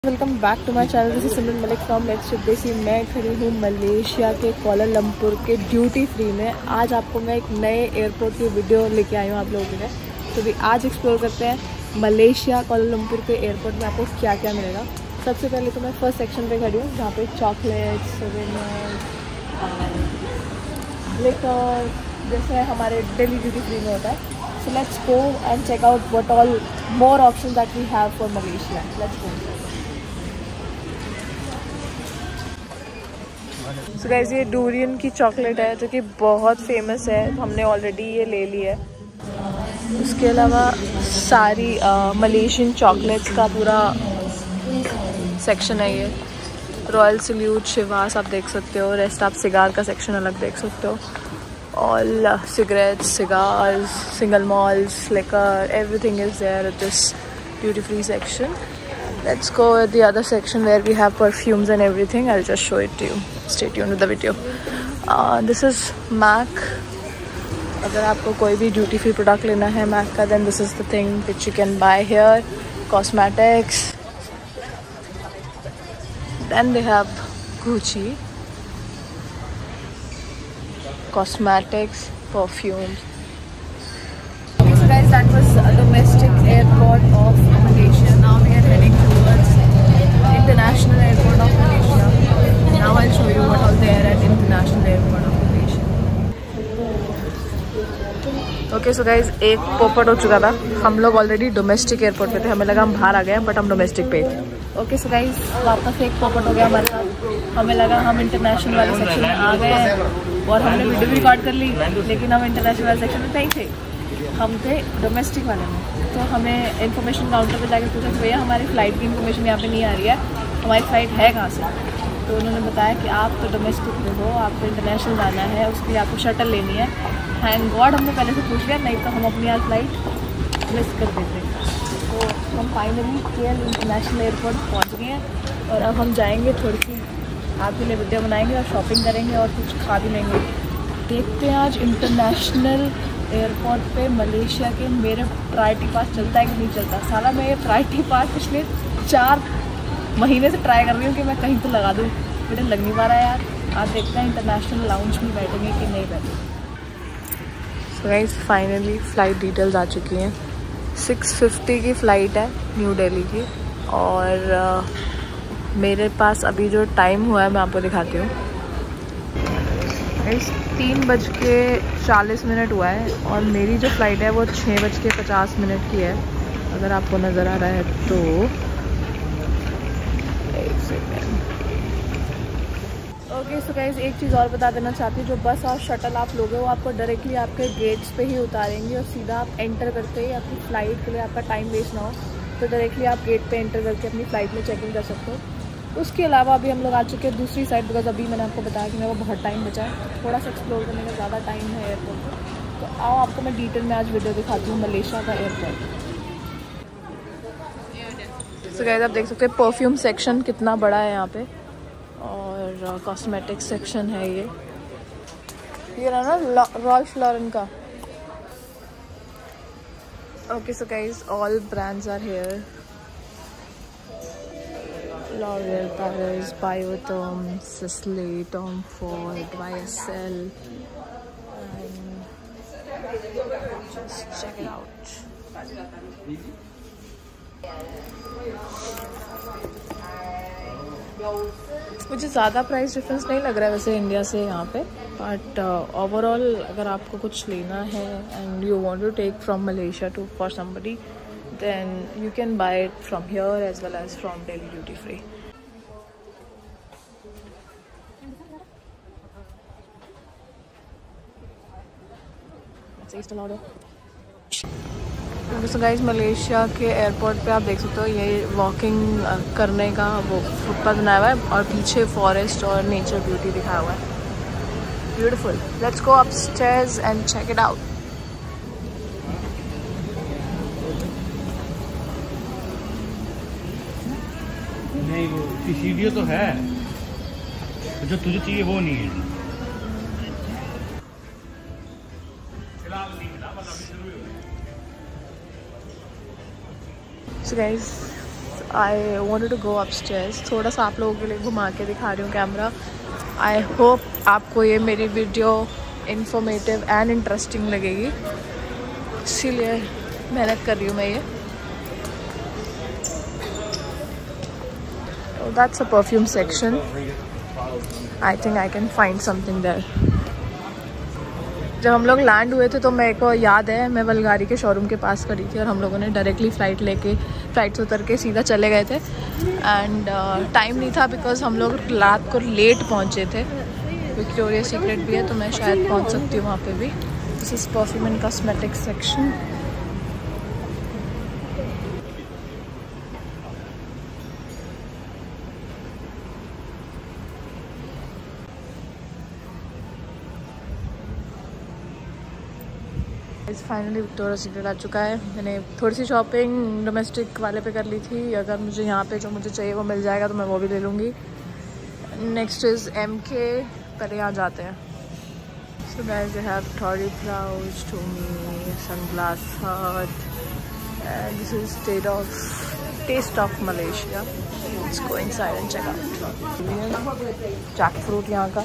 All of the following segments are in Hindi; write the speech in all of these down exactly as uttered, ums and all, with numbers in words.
Welcome back to my channel. This is Simran Malik from let's trip desi. मैं खड़ी हूँ मलेशिया के कोलालमपुर के ड्यूटी फ्री में। आज आपको मैं एक नए एयरपोर्ट की वीडियो लेके आई हूँ आप लोगों के लिए। तो भी आज एक्सप्लोर करते हैं मलेशिया कोलालमपुर के एयरपोर्ट में आपको क्या क्या मिलेगा। सबसे पहले तो मैं फर्स्ट सेक्शन पे खड़ी हूँ जहाँ पे चॉकलेट्स, लिकर जैसे हमारे दिल्ली ड्यूटी फ्री में होता है। So let's go and check out what all more option that we have for Malaysia. Let's go. So guys ये डूरियन की चॉकलेट है जो कि बहुत फेमस है, तो हमने ऑलरेडी ये ले ली है। उसके अलावा सारी मलेशियन चॉकलेट्स का पूरा सेक्शन है ये। रॉयल सल्यूट, शिवास आप देख सकते हो। रेस्ट आप सिगार का सेक्शन अलग देख सकते हो। All cigarettes, cigars, single malts, liquor, everything is there at this duty free section. Let's go at the other section where we have perfumes and everything. I'll just show it to you. Stay tuned with the video. Uh, this is Mac. अगर आपको कोई भी ड्यूटी फ्री प्रोडक्ट लेना है Mac का, then this is the thing which you can buy here. Cosmetics. Then they have Gucci. Cosmetics, perfumes. Okay, so guys, that was a domestic airport of Malaysia. Now we are heading towards international airport of Malaysia. Now I'll show you what all there at international airport of Malaysia. Okay, so guys, एक पोपट हो चुका था। हम लोग ऑलरेडी डोमेस्टिक एयरपोर्ट पे थे, हमें लगा हम बाहर आ गए हैं, बट हम डोमेस्टिक पे थे। ओके सो गाइस, वापस एक पोपट हो गया हमारे साथ। हमें लगा हम इंटरनेशनल वाले सेक्शन में आ गए हैं और हमने वीडियो भी रिकॉर्ड कर ली, लेकिन हम इंटरनेशनल वाले सेक्शन में नहीं थे, हम थे डोमेस्टिक वाले में। तो हमें इन्फॉर्मेशन काउंटर पे जाकर पूछा कि भैया हमारी फ़्लाइट की इन्फॉर्मेशन यहाँ पे नहीं आ रही है, हमारी फ़्लाइट है कहाँ से। तो उन्होंने बताया कि आप तो डोमेस्टिक में हो, आपको इंटरनेशनल जाना है, उसके लिए आपको शटल लेनी है। थैंक गॉड हमने पहले से पूछ लिया, नहीं तो हम अपनी आज फ़्लाइट मिस कर देते। तो हम फाइनली केएल इंटरनेशनल एयरपोर्ट पहुँच गए हैं और अब हम जाएँगे, थोड़ी सी आपके लिए वीडियो बनाएंगे और शॉपिंग करेंगे और कुछ खा भी लेंगे। देखते हैं आज इंटरनेशनल एयरपोर्ट पे मलेशिया के मेरे प्रायोरिटी पास चलता है कि नहीं चलता। साला मैं ये प्रायोरिटी पास पिछले चार महीने से ट्राई कर रही हूँ कि मैं कहीं तो लगा दूँ, मुझे लग नहीं पा रहा है यार। आज देखते हैं इंटरनेशनल लाउंज में बैठेंगे कि नहीं बैठेंगे। So guys, finally flight details आ चुकी हैं। सिक्स फिफ्टी की फ़्लाइट है न्यू दिल्ली की, और uh, मेरे पास अभी जो टाइम हुआ है मैं आपको दिखाती हूँ। इस तीन बज के चालीस मिनट हुआ है और मेरी जो फ़्लाइट है वो छः बज के पचास मिनट की है, अगर आपको नज़र आ रहा है तो। एक सेकेंड। ओके सो गाइस, एक चीज़ और बता देना चाहती हूँ, जो बस और शटल आप लोगे वो आपको डायरेक्टली आपके गेट्स पे ही उतारेंगे और सीधा आप एंटर करते ही अपनी फ़्लाइट के लिए आपका टाइम वेस्ट ना हो तो डायरेक्टली आप गेट पे एंटर करके अपनी फ़्लाइट में चेक इन कर सकते हो। उसके अलावा अभी हम लोग आ चुके हैं दूसरी साइड, बिकॉज अभी मैंने आपको बताया कि मेरे को बहुत टाइम बचा है, थोड़ा सा एक्सप्लोर करने का ज़्यादा टाइम है एयरपोर्ट पर। तो आओ आपको मैं डिटेल में आज वीडियो दिखाती हूँ मलेशिया का एयरपोर्ट। सो गाइस, आप देख सकते हैं परफ्यूम सेक्शन कितना बड़ा है यहाँ पे, और कॉस्मेटिक सेक्शन है ये ये रहा ना रॉल्फ लॉरेन का। Okay so guys, all brands are here. L'Oreal Paris, Biotherm, Sisley, Tom Ford, Y S L, and just check it out. मुझे ज़्यादा प्राइस डिफरेंस नहीं लग रहा है वैसे इंडिया से यहाँ पे, बट ओवरऑल अगर आपको कुछ लेना है and you want to take from Malaysia to for somebody, then you can buy it from here as well as from Delhi duty free. Let's order. So guys, Malaysia के एयरपोर्ट पे आप देख सकते हो ये वॉकिंग करने का वो फुटपाथ बनाया हुआ है और पीछे फॉरेस्ट और नेचर ब्यूटी दिखाया हुआ है। Beautiful. Let's go upstairs and check it out. नहीं, वो सीढ़ियाँ तो है, जो तुझे चाहिए वो नहीं है। So guys, I wanted to go upstairs. थोड़ा सा आप लोगों के लिए घुमा के दिखा रही हूँ कैमरा। आई होप आपको ये मेरी वीडियो इंफॉर्मेटिव एंड इंटरेस्टिंग लगेगी, इसीलिए मेहनत कर रही हूँ मैं ये। That's a perfume section. I think I can find something there. जब हम लोग लैंड हुए थे तो मेरे को याद है मैं वलगारी के शोरूम के पास खड़ी थी और हम लोगों ने डायरेक्टली फ़्लाइट लेके फ़्लाइट से उतर के सीधा चले गए थे। एंड टाइम uh, नहीं था बिकॉज हम लोग रात को लेट पहुँचे थे। विक्टोरिया सीक्रेट भी है तो मैं शायद पहुँच सकती हूँ वहाँ पे भी। This is perfume and cosmetic section. Finally Victoria Secret आ चुका है। मैंने थोड़ी सी शॉपिंग डोमेस्टिक वाले पे कर ली थी। अगर मुझे यहाँ पे जो मुझे चाहिए वो मिल जाएगा तो मैं वो भी ले लूँगी। नेक्स्ट इज़ एम के। पहले यहाँ जाते हैं। So guys they have tory clouds to me, Sunglass Hut, and this is taste of taste of Malaysia. Let's go inside and check out. Jack fruit यहाँ का।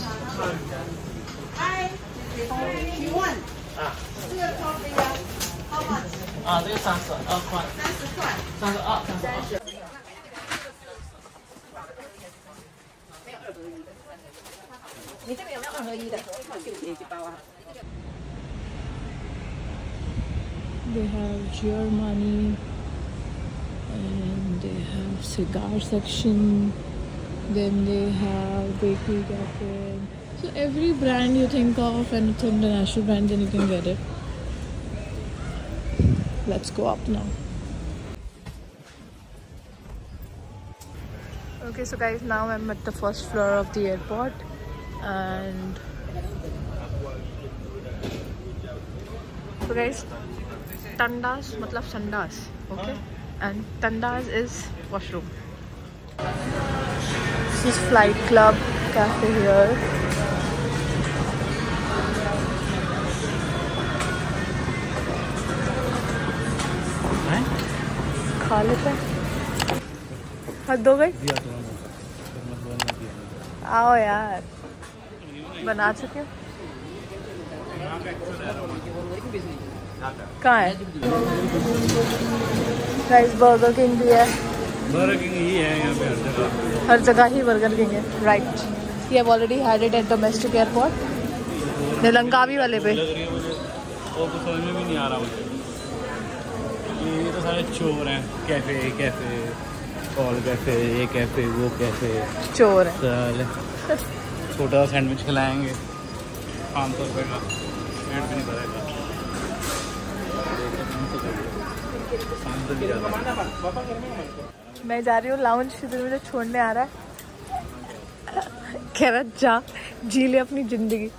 啊，这个三十二块，三十二，三十二。 你这个有没有二合一的？也几包啊？ They have Germany and they have cigar section. Then they have bakery cafe. So every brand you think of and it's an international brand, then you can get it. Let's go up now. Okay, so guys, now I'm at the first floor of the airport, and so guys, Tandas matlab sandas, okay, and Tandas is washroom. This is Flight Club cafe here. खा लेते हैं। हद हो गई। आओ यार, बना चुके। कहाँ है? गाइस बर्गर किंग भी है। बर्गर किंग ही है यहाँ पे हर जगह। हर जगह ही बर्गर किंग है। Right. We have already had it at domestic airport. निलंकावी वाले पे। लग रही है मुझे, वो कुछ समझ में भी नहीं आ रहा मुझे। ये तो सारे चोर हैं। कैफे कैफे कॉल कैफे, ये कैफे वो कैफे, चोर है। चल छोटा सैंडविच खिलाएंगे पाँच सौ रुपये का, पेट भी नहीं भरेगा। मैं जा रही हूँ लाउंज, फिर मुझे छोड़ने आ रहा है। कह रहा जा जी ले अपनी जिंदगी।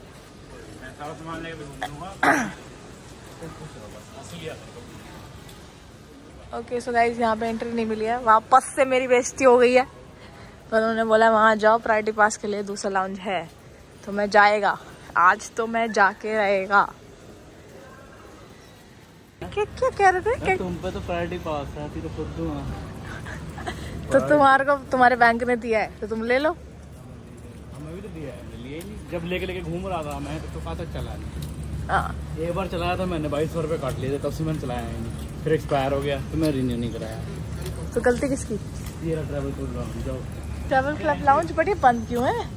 ओके सो गाइज यहाँ पे एंट्री नहीं मिली है। वापस से मेरी बेइज्जती हो गई है। तो उन्होंने बोला वहाँ जाओ, प्रायोरिटी पास के लिए दूसरा लाउंज है। तो मैं जाएगा आज, तो मैं जाके रहेगा। क्या क्या कह रहे थे? तुम पे तो प्रायोरिटी पास है, तो खुद दूंगा। तो तुम्हारे को तुम्हारे बैंक ने दिया है तो तुम ले लो। हमें भी तो दिया है, लिए नहीं। जब लेके लेके घूम रहा था मैं तो कहा तक चला नहीं। हाँ एक बार चलाया था मैंने, बाईस सौ रुपये काट लिए थे, तब से मैंने चलाया ही नहीं। फिर एक्सपायर हो गया तो मैं रिन्यू नहीं कराया। तो गलती किसकी? ये ट्रैवल कर रहा हूँ, जाओ। ट्रैवल क्लब लाउंज बट ये बंद क्यों है?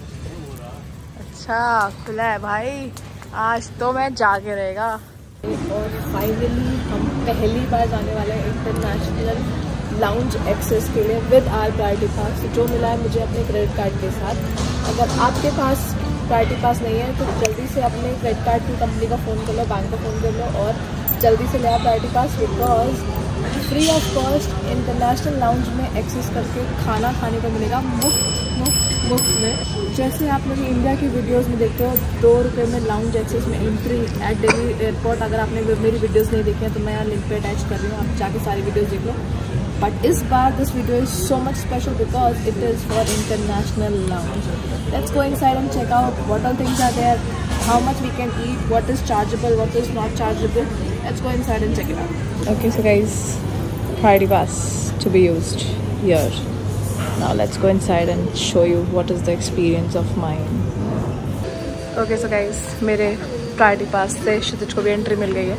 अच्छा खुला है भाई, आज तो मैं जाके रहेगा। और फाइनली हम पहली बार जाने वाले हैं इंटरनेशनल लाउंज एक्सेस के लिए विद आर प्रायोरिटी पास, जो मिला है मुझे अपने क्रेडिट कार्ड के साथ। अगर आपके पास प्रायोरिटी पास नहीं है तो जल्दी से अपने क्रेडिट कार्ड की कंपनी का फ़ोन कर लो, बैंक का फ़ोन कर लो और जल्दी से ले आओ priority pass, because free of cost international lounge में एक्सेस करके खाना खाने को मिलेगा मुफ्त मुफ्त मुफ्त में। जैसे आप लोग इंडिया की वीडियोस में देखते हो दो रुपये में लाउंज एक्सेस में एंट्री एट दिल्ली एयरपोर्ट। अगर आपने मेरी वीडियोस नहीं देखी है तो मैं यहाँ लिंक पे अटैच कर रही हूँ, आप जाके सारी वीडियोस देख लो। बट इस बार this video is so much special because it is for international lounge. Let's go inside and check out what all things are there, how much we can eat, what is chargeable, what is not chargeable. Let's go inside and check it out. Okay so guys, priority pass to be used here. Now let's go inside and show you what is the experience of mine. Okay, so guys, मेरे priority pass से क्षितिज को भी entry मिल गई है.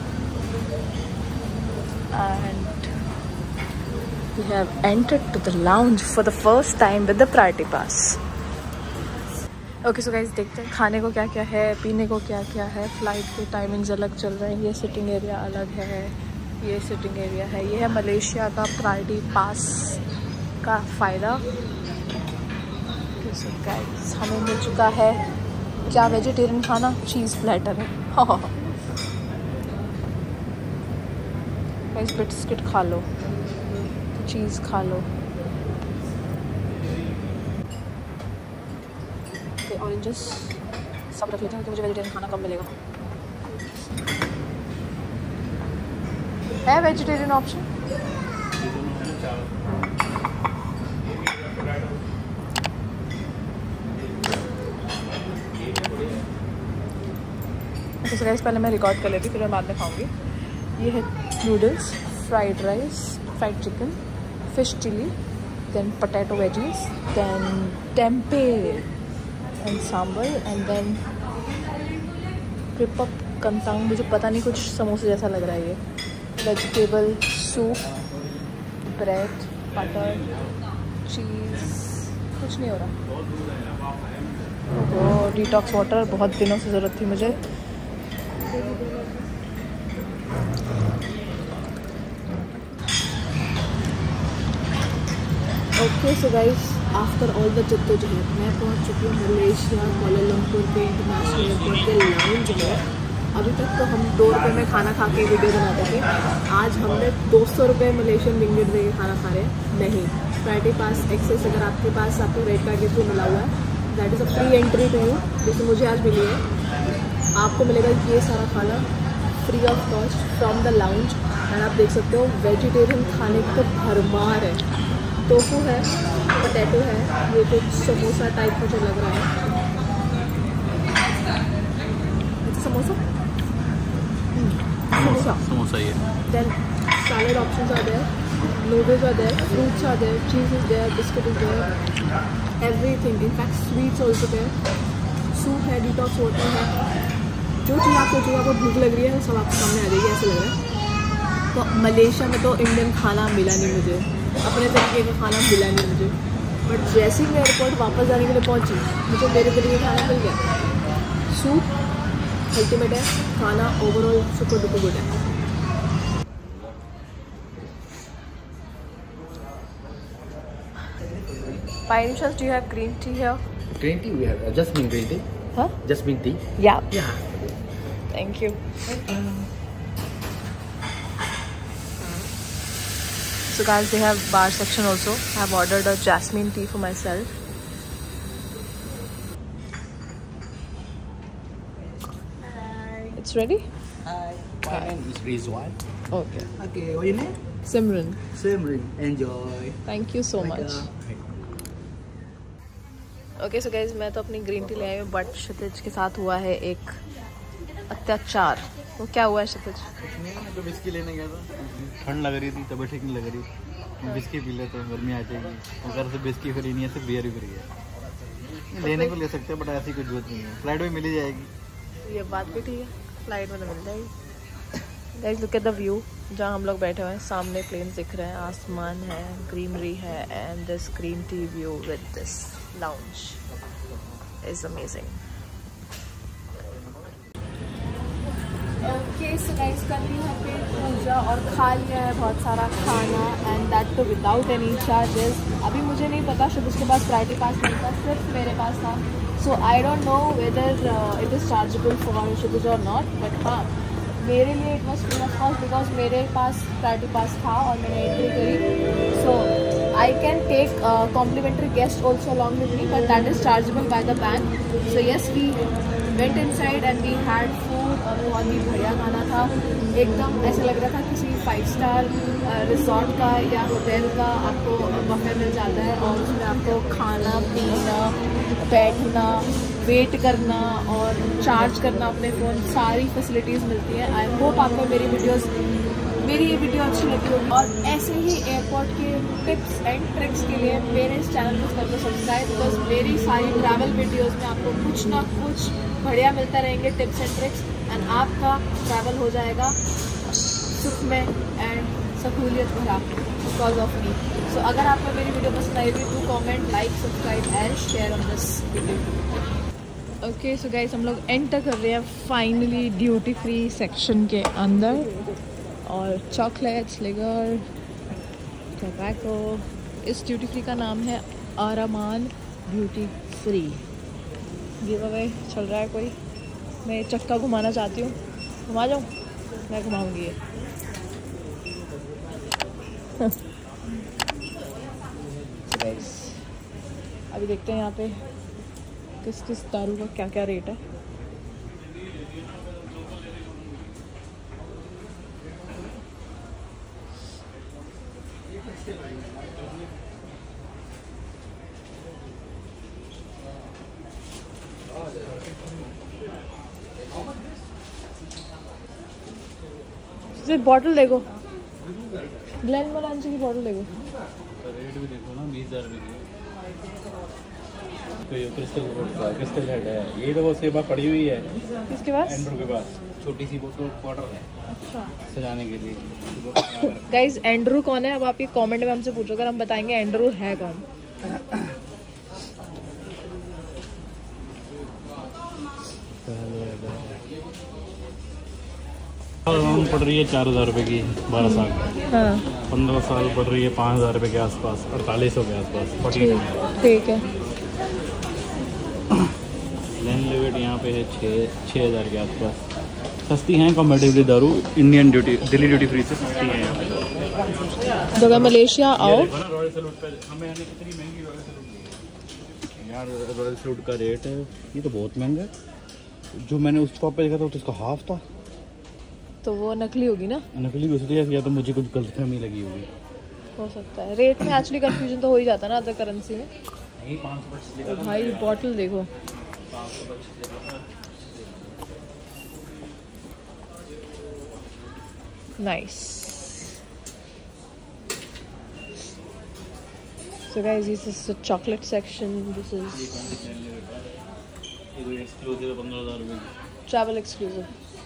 And we have entered to the lounge for the first time with the priority pass. Okay, so guys, देखते हैं खाने को क्या क्या है, पीने को क्या क्या है. फ्लाइट के टाइमिंग्स अलग चल रहे हैं. ये सिटिंग एरिया अलग है, ये सिटिंग एरिया है. ये है मलेशिया का प्रायोरिटी पास का फ़ायदा. so guys, हमें मिल चुका है क्या वेजिटेरियन खाना, चीज़ प्लेटर है. गाइस, बिस्किट खा लो, चीज़ खा लो. ऑरेंजेस सब रख लेते हैं, तो मुझे वेजिटेरियन खाना कब मिलेगा. है वेजिटेरियन ऑप्शन? तो गाइस, पहले मैं रिकॉर्ड कर लेती, फिर मैं बाद में खाऊंगी. ये है noodles, fried rice, fried chicken, fish chilli, then potato veggies, then tempeh and sambal, and then क्रिपअप कंतांग. मुझे पता नहीं, कुछ समोसे जैसा लग रहा है ये. Vegetable soup, bread, butter, cheese. कुछ नहीं हो रहा. ओह, डिटॉक्स वाटर बहुत दिनों से ज़रूरत थी मुझे. Okay, so guys, after all the जद्दोजहद मैं पहुंच चुकी हूँ मलेशिया कोलालमपुर के इंटरनेशनल एयरपोर्ट के लाउंज में. अभी तक तो हम दो रुपये में खाना खा के वीडियो बनाते थे. आज हमने दो सौ रुपये मलेशियन रिंगिट दे के खाना खा रहे हैं. नहीं, प्रायोरिटी पास एक्सेस अगर आपके पास आपको रेट कार्ड के थ्रू मिला हुआ है, that is a free entry to you, जैसे मुझे आज मिली है. आपको मिलेगा ये सारा खाना free of cost from the lounge. And आप देख सकते हो वेजिटेरियन खाने का भरमार है. टोफू है, पोटैटो है, ये कुछ समोसा टाइप मुझे लग रहा है. समोसा समोसा समोसा ये. Then salad options are there, noodles are there, fruits are there, cheese is there, biscuit is there, everything. In fact sweets also there. Soup है, डिटॉक्स वाटर है. जो चीज़ आपको जो आपको भूख लग रही है सब आपके सामने आ जाएगी, ऐसे लग रहा है. तो मलेशिया में तो इंडियन खाना मिला नहीं मुझे, अपने तरीके का खाना मिला नहीं मुझे. बट जैसे ही मैं एयरपोर्ट वापस जाने के लिए पहुंची, मुझे मेरे तरीके का खाना मिल गया. सूप अल्टीमेट है, खाना ओवरऑल सुपर डुपर गुड है. By any chance, do you have green tea here? Green tea we have uh, jasmine green tea. Huh? Jasmine tea. Yeah. Yeah. Thank you. So guys, they have bar section also. I have ordered a jasmine tea for myself. Hi. It's ready? Hi. My name is Rizwan. Okay. Okay, what's your name? Simran. Simran. Enjoy. Thank you so much. Welcome. Okay so guys, मैं तो अपनी ग्रीन टी ले आई हूँ, बट क्षितिज के साथ हुआ है एक अत्याचार. वो क्या हुआ है क्षितिज? मैं तो बिस्की लेने गया था, ठंड लग रही थी, तबीयत ठीक नहीं लग रही. मैं बिस्की पी लेता हूँ, गर्मी आ जाएगी. अगर से बिस्की फ्री नहीं है, सिर्फ बियर ही फ्री है. लेने को ले सकते हैं, बट ऐसी कोई जरूरत नहीं है. फ्लाइट में मिल ही जाएगी. ये बात भी ठीक है, फ्लाइट में तो मिल जाएगी. Guys, look at the view. जहाँ हम लोग बैठे हुए हैं, सामने प्लेन दिख रहे हैं, आसमान है, ग्रीनरी है, and this green tea view with this lounge is amazing. Okay, so guys, कर ली है पेट पूजा और खा लिया है बहुत सारा खाना, and that too without any charges. अभी मुझे नहीं पता, शायद उसके बाद प्रायोरिटी पास मिलता, सिर्फ मेरे पास था. So I don't know whether uh, it is chargeable for Shubhaj or not, but हाँ, मेरे लिए it was free of cost because मेरे पास प्रायोरिटी पास था और मैंने एंट्री करी. So I can take a complimentary guest also along with me, but that is chargeable by the bank. So yes, we went inside and we had food और बहुत ही बढ़िया खाना था. एकदम ऐसा लग रहा था किसी फाइव स्टार रिजॉर्ट का या होटल का आपको बफे मिल जाता है, और उसमें आपको खाना पीना, बैठना, वेट करना और चार्ज करना अपने फ़ोन, सारी फैसिलिटीज़ मिलती हैं. आई होप आपको मेरी वीडियोस मेरी ये वीडियो अच्छी लगी होगी और ऐसे ही एयरपोर्ट के टिप्स एंड ट्रिक्स के लिए मेरे इस चैनल को कर दो सब्सक्राइब, बिकॉज मेरी सारी ट्रैवल वीडियोस में आपको कुछ ना कुछ बढ़िया मिलता रहेंगे टिप्स एंड ट्रिक्स, एंड आपका ट्रैवल हो जाएगा सुख में एंड सहूलियत भरा बिकॉज ऑफ मी। सो अगर आपको मेरी वीडियो पसंद आई हुई तो comment, like, subscribe and share on this video. Okay so guys, हम लोग एंटर कर रहे हैं फाइनली ड्यूटी फ्री सेक्शन के अंदर, और चॉकलेट्स, लिगर, टोबैको। इस ड्यूटी फ्री का नाम है आरामान ड्यूटी फ्री। गिव अवे चल रहा है कोई। मैं चक्का घुमाना चाहती हूँ, घुमा जाऊँ? मैं घुमाऊँगी ये। गाइस अभी देखते हैं यहाँ पे किस किस दारू का क्या क्या रेट है। सिर्फ बॉटल देखो, ग्लेनमोरांची की बॉटल देखो। रेट भी देखो ना, बीस हज़ार रुपये। तो ये क्रिस्टल का क्रिस्टल हेड है, ये तो वो सेवा पड़ी हुई है। किसके पास? एंड्रू के पास छोटी सी बोतल बॉटल है। अच्छा, सजाने के लिए। गाइज एंड्रू कौन है? अब आप ये कमेंट में हमसे पूछो, अगर हम बताएंगे एंड्रू है कौन। पड़ रही है चार हज़ार रुपये की, बारह साल। हाँ पंद्रह साल पड़ रही है पाँच हज़ार रुपये के आसपास, अड़तालीस सौ के आसपास। ठीक है। लेन लिमिट यहाँ पे है छः छः हज़ार के आसपास। सस्ती हैं कंपेटिवली दारू, Indian duty Delhi duty free से सस्ती हैं यहाँ पे। तो अगर मलेशिया आओ, रॉयल सैल्यूट पे हमें यानी कितनी महंगी रॉयल सैल्यूट यार। रॉयल सैल्यूट का रेट है, ये तो बहुत महंगा है। जो मैंने उस शॉप पे देखा था तो उसका हाफ था। तो वो नकली होगी ना? नकली हो सकती है, या तो मुझे कुछ गलतफहमी लगी होगी। हो सकता है, रेट में एक्चुअली कंफ्यूजन तो हो ही जाता है ना अदर करेंसी में। नहीं, पाँच सौ पच्चीस लिखा तो भाई बॉटल देखो, nice. So guys, this is the chocolate section. This is exclusive है, पंद्रह हज़ार रुपये की। travel exclusive.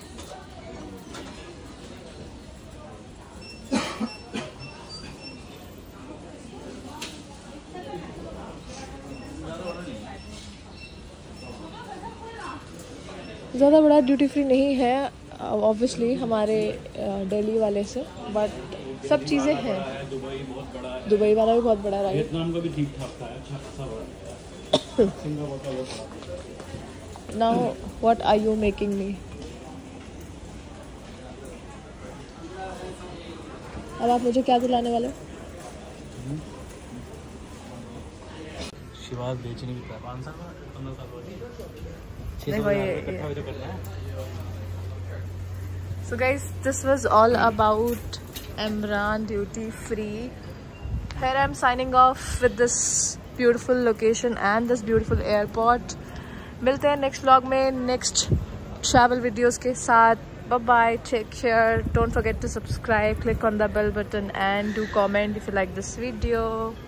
ज़्यादा बड़ा ड्यूटी फ्री नहीं है ऑब्वियसली हमारे दिल्ली वाले से, बट सब चीज़ें हैं। दुबई बहुत बड़ा है, दुबई वाला भी बहुत बड़ा है। वियतनाम का भी ठीक ठाक था, अच्छा खासा बड़ा है। सिंगापुर का बहुत बड़ा। Now what are you making me? अब आप मुझे क्या दिलाने वाले हो? शिवाज बेचने की पाँच साल पंद्रह साल देखो ये So guys, this was all about Emran Duty Free. Here I'm signing off with this beautiful location and this beautiful airport. मिलते हैं next vlog में next travel videos के साथ. Bye bye, take care, don't forget to subscribe, click on the bell button and do comment if you like this video.